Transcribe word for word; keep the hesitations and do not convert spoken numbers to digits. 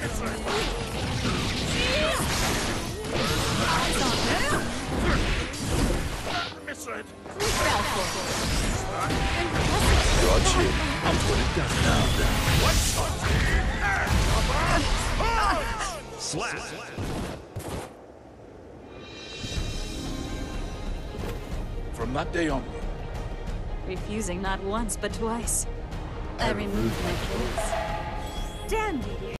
Miss it. Your chin. I'll put it down. Now then. One shot. Slap. From that day on, Refusing not once but twice. I removed my case. Damn you!